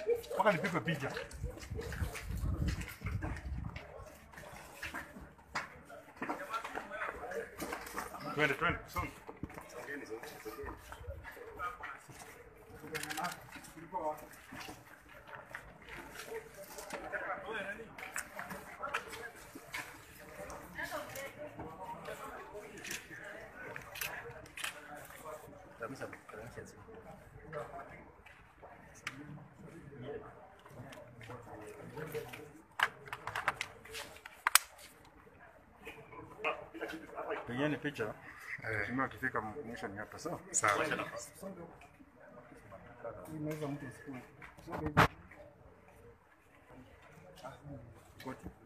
Mpaka nipigwe picha. Twende. Songa. Pengine picha. Kama kifika mwisho ni hapa sawa? Sawa. Inaweza mtu usiku. Sawa.